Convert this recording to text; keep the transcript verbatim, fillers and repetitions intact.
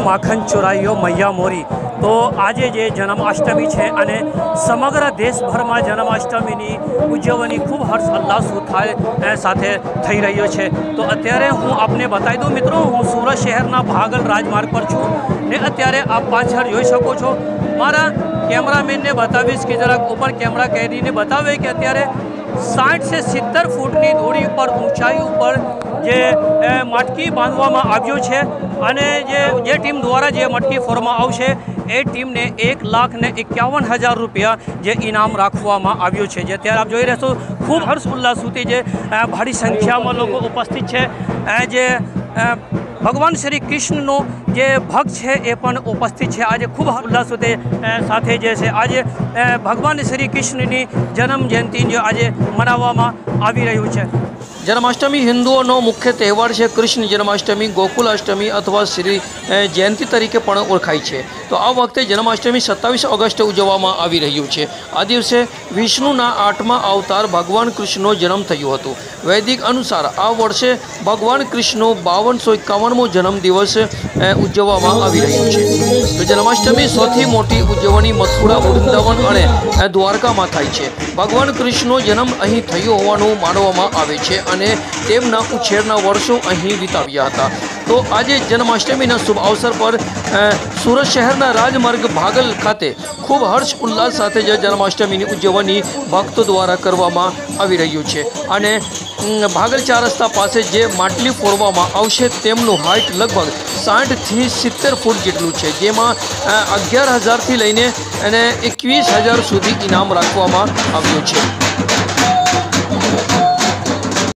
माखन चोराइयो मैया मोरी। तो आज जे जन्माष्टमी है अने समग्र देशभर में जन्माष्टमी उजवनी खूब हर्ष उल्लास साथे थई रह्यो छे। तो अत्यारे हूँ आपने बताई दूँ मित्रों, हूँ सूरत शहरना भागल राजमार्ग पर छूँ ने अत्यारे आप पाछळ जोई शको छो। मारा कैमरामेन ने बतावीश कि जरा ऊपर कैमरा कैदी ने बतावे कि अत्यारे साठ से सित्तर फूटनी दूरी पर ऊंचाई पर जे मटकी बांधवामां आव्यो छे अने जे जे टीम द्वारा जे मटकी फोड़वामां आवशे ए टीम ने एक लाख ने इक्यावन हज़ार रुपया जे इनाम राखवामां आव्यो छे। जे त्यारे आप जोई रहेशो खूब हर्ष उल्लास सुधी जे भारी संख्या में लोग उपस्थित है। जे भगवान श्री कृष्णनो जे भक्त है ए पण उपस्थित है। आज खूब उल्लास साथे जे छे आज भगवान श्री कृष्णनी जन्म जयंती जो आज मनाववामां आवी रह्युं छे। जन्माष्टमी हिंदुओं मुख्य तहेवार है। कृष्ण जन्माष्टमी, गोकुलाष्टमी अथवा श्री जयंती तरीके पण ओळखाय छे। तो आ वखते जन्माष्टमी सत्तावीस ऑगस्टे उजववामां आवी रह्युं छे। आ दिवसे विष्णुना आठमा अवतार भगवान कृष्णनो जन्म थयो हतो। वैदिक अनुसार आ वर्षे भगवान कृष्णनो बावन सौ एकावनमो जन्मदिवस उजववामां आवी रह्यो छे। तो जन्माष्टमी सौथी मोटी उजवणी मथुरा, वृंदावन अने द्वारकामां थाय छे। भगवान कृष्णनो जन्म અહીં થયો હોવાનું માનવામાં આવે છે અને તેમના ઉછેરના વર્ષો અહીં વિતાવ્યા હતા। તો આજે જન્માષ્ટમીના શુભ અવસર પર સુરત શહેરના રાજમાર્ગ ભાગલ ખાતે ખૂબ હર્ષ ઉલ્લાસ સાથે જે જન્માષ્ટમીની ઉજવણી ભક્તો દ્વારા કરવામાં આવી રહ્યું છે અને ભાગલ ચાર રસ્તા પાસે જે માટલી ફોડવામાં આવશે તેમનું હાઇટ લગભગ સાઠથી સિત્તેર ફૂટ જેટલું છે, જેમાં અગિયાર હજારથી લઈને અને એકવીસ હજાર સુધી ઇનામ રાખવામાં આવ્યું છે।